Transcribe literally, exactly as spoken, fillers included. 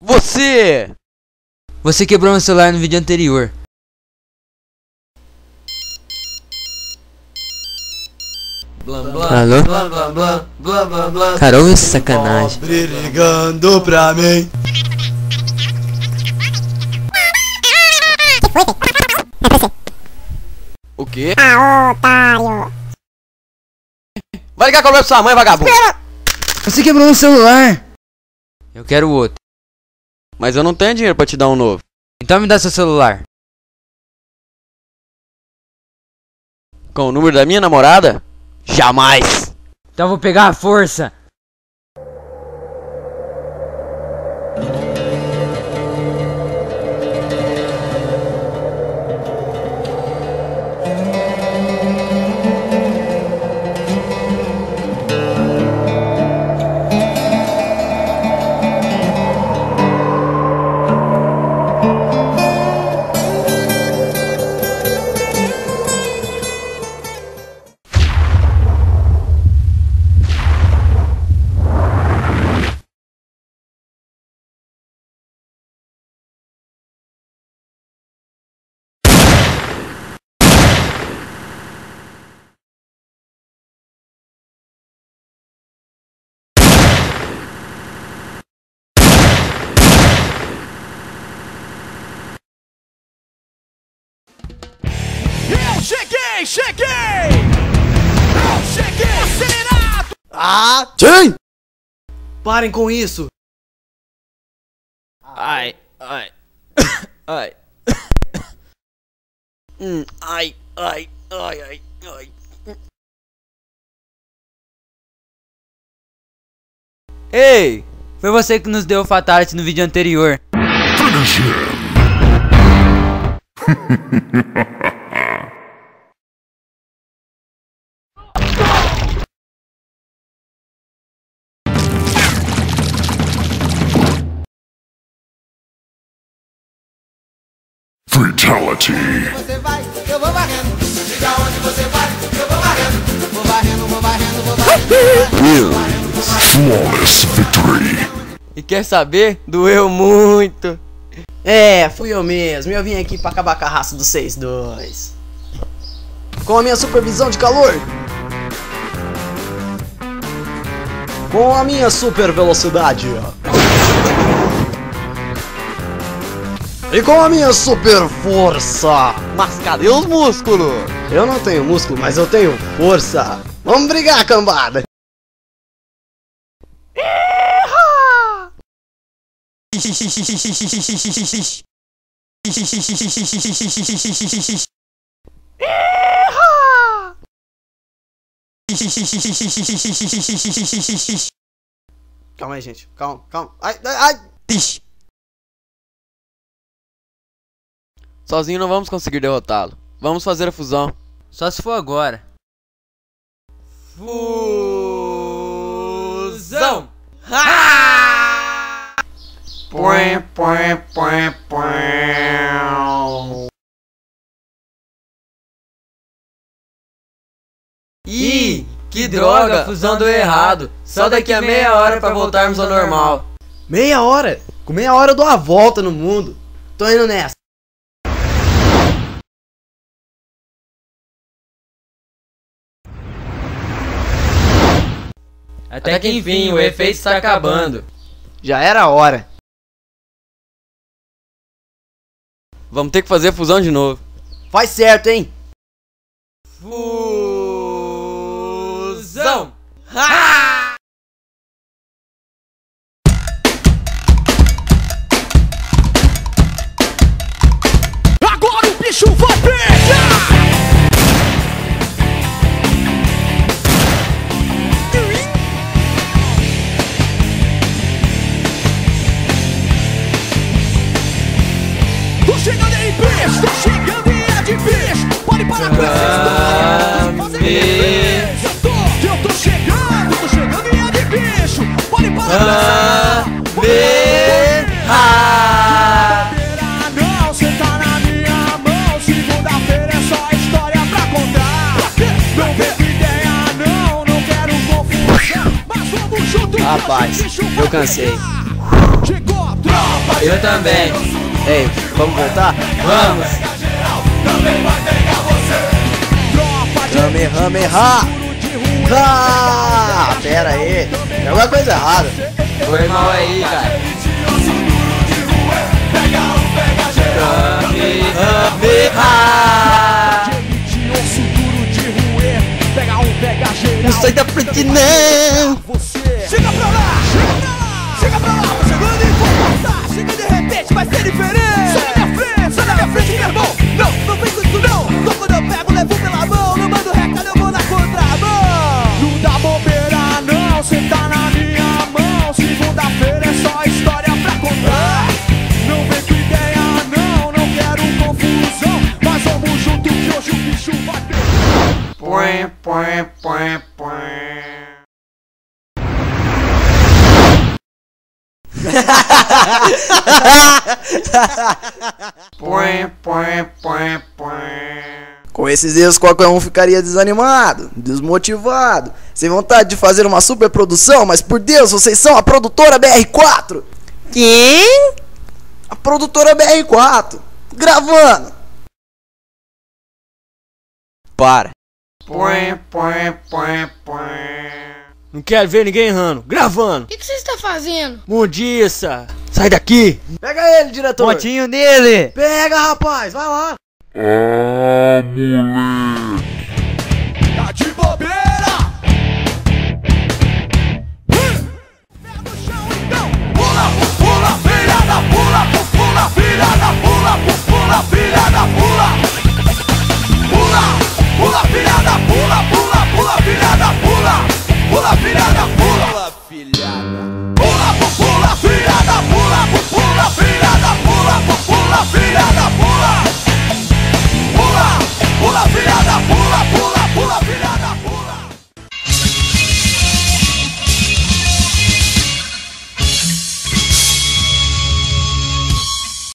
Você! Você quebrou meu celular no vídeo anterior. Blam, blam, Alô? blam, blam, blam, blam, blam, blam. Cara, olha essa sacanagem. Pobre ligando pra mim. O quê? Ah, otário! Vai ligar com a sua mãe, vagabundo! Você quebrou meu celular. Eu quero outro. Mas eu não tenho dinheiro pra te dar um novo. Então me dá seu celular. Com o número da minha namorada? Jamais! Então eu vou pegar a força. Eu cheguei, cheguei! Eu cheguei acelerado! Ah! Tchim! Parem com isso! Ai, ai, ai. hum, ai, ai, ai, ai, ai. Ei! Foi você que nos deu o fatality no vídeo anterior. Finish him! Fatality. Você vai, eu vou varrendo. Diga onde você vai, eu vou varrendo. Vou varrendo, vou varrendo, vou varrendo. Flawless victory. E quer saber? Doeu muito. É, fui eu mesmo. Eu vim aqui pra acabar com a raça do seis dois. Com a minha supervisão de calor. Com a minha super velocidade. E com a minha super força. Mas cadê os músculos? Eu não tenho músculo, mas eu tenho força. Vamos brigar, cambada. Calma aí, gente. Calma, calma. Ai, ai, ai. Sozinho não vamos conseguir derrotá-lo. Vamos fazer a fusão. Só se for agora. Fusão! Põe, põe, põe, põe. Ih, que droga, a fusão deu errado. Só daqui a meia hora pra voltarmos ao normal. Meia hora? Com meia hora eu dou a volta no mundo. Tô indo nessa. Até que enfim, o efeito está acabando. Já era a hora. Vamos ter que fazer a fusão de novo. Faz certo, hein? Fusão! Agora o bicho vai pegar! Tô chegando aí, bicho! Tô chegando e é de bicho! Pode parar com essa história! Tô fazendo bicho! Eu tô, eu tô chegando! Tô chegando e é de bicho! Pode parar com essa não, cê tá na minha mão. Segunda-feira é só história pra contar. Não teve ideia, não, não quero confusão. Mas vamos junto, Rapaz, eu cansei. chegou a tropa. Eu também. Ei, vamos voltar? Vamos. Kamehameha! Ah, pera aí, tem alguma coisa errada. Foi mal aí, cara. Não sai da frente não! Chega pra lá! Chega pra lá! Chega pra lá! Você não importa! Chega de repente, vai ser diferente! Sai da minha frente! Sai da minha frente, meu irmão! Não, não vem com isso não! Só quando eu pego, levo pela mão! Não mando recado, eu vou na contramão! Não dá bobeira não! Cê tá na minha mão! Segunda-feira é só história pra contar! Não vem com ideia não! Não quero confusão! Mas vamos junto que hoje o bicho vai ter! Põe, põe, põe, põe. Põe, põe, põe, põe. Com esses erros qualquer um ficaria desanimado, desmotivado, sem vontade de fazer uma super produção, mas por Deus, vocês são a produtora B R quatro! Quem? A produtora B R quatro! Gravando! Para. Põe, põe, põe, põe. Não quero ver ninguém errando. Gravando. O que, que você está fazendo? Mundiça. Sai daqui. Pega ele, diretor! Pontinho nele. Pega, rapaz! Vai lá! Ah, moleque.